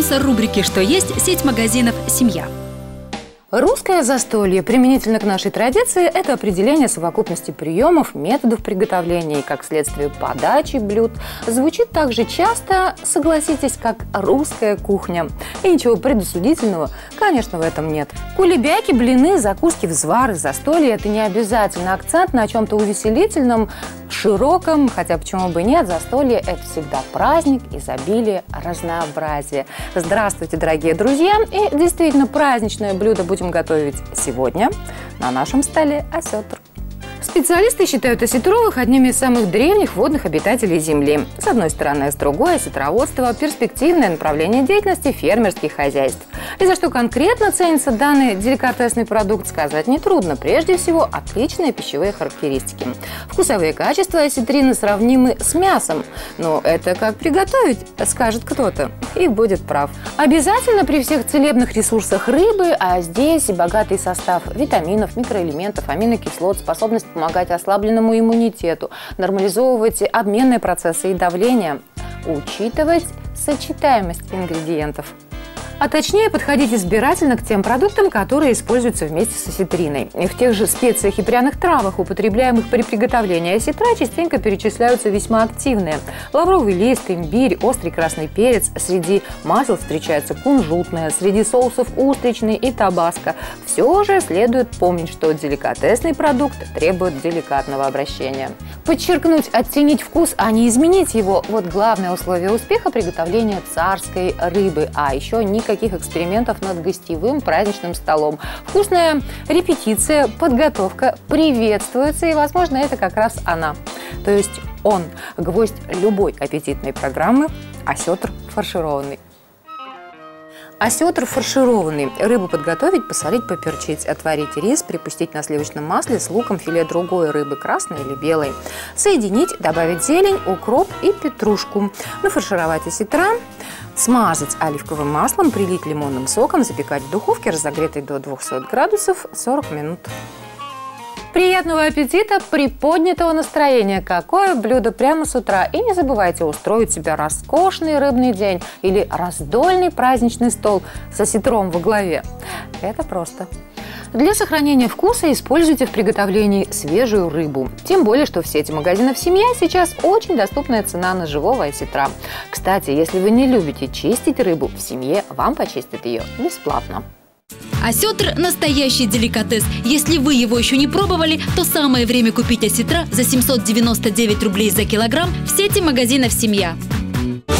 Спонсор рубрики «Что есть» – сеть магазинов «Семья». Русское застолье, применительно к нашей традиции, это определение совокупности приемов, методов приготовления и, как следствие, подачи блюд. Звучит так же часто, согласитесь, как русская кухня. И ничего предосудительного, конечно, в этом нет. Кулебяки, блины, закуски, взвары, застолье – это не обязательно акцент на чем-то увеселительном, широком, хотя почему бы нет, застолье – это всегда праздник, изобилие, разнообразие. Здравствуйте, дорогие друзья! И действительно, праздничное блюдо будем готовить сегодня. На нашем столе осетр. Специалисты считают осетровых одними из самых древних водных обитателей Земли. С одной стороны, с другой – осетроводство – перспективное направление деятельности фермерских хозяйств. И за что конкретно ценится данный деликатесный продукт, сказать нетрудно. Прежде всего, отличные пищевые характеристики. Вкусовые качества осетрины сравнимы с мясом. Но это как приготовить, скажет кто-то, и будет прав. Обязательно при всех целебных ресурсах рыбы, а здесь и богатый состав витаминов, микроэлементов, аминокислот, способность помогать ослабленному иммунитету, нормализовывать обменные процессы и давление, учитывать сочетаемость ингредиентов. А точнее, подходить избирательно к тем продуктам, которые используются вместе с осетриной. И в тех же специях и пряных травах, употребляемых при приготовлении осетра, частенько перечисляются весьма активные. Лавровый лист, имбирь, острый красный перец. Среди масел встречается кунжутное, среди соусов устричный и табаско. Все же следует помнить, что деликатесный продукт требует деликатного обращения. Подчеркнуть, оттенить вкус, а не изменить его – вот главное условие успеха приготовления царской рыбы. А еще никаких экспериментов над гостевым праздничным столом. Вкусная репетиция, подготовка приветствуется, и, возможно, это как раз она. То есть он – гвоздь любой аппетитной программы – осетр фаршированный. Осетр фаршированный. Рыбу подготовить, посолить, поперчить. Отварить рис, припустить на сливочном масле с луком, филе другой рыбы, красной или белой. Соединить, добавить зелень, укроп и петрушку. Нафаршировать осетра, смазать оливковым маслом, прилить лимонным соком, запекать в духовке, разогретой до 200 градусов, 40 минут. Приятного аппетита, приподнятого настроения. Какое блюдо прямо с утра. И не забывайте устроить себе роскошный рыбный день или раздольный праздничный стол с осетром во главе. Это просто. Для сохранения вкуса используйте в приготовлении свежую рыбу. Тем более, что в сети магазинов «Семья» сейчас очень доступная цена на живого осетра. Кстати, если вы не любите чистить рыбу, в «Семье» вам почистят ее бесплатно. Осетр – настоящий деликатес. Если вы его еще не пробовали, то самое время купить осетра за 799 рублей за килограмм в сети магазинов «Семья».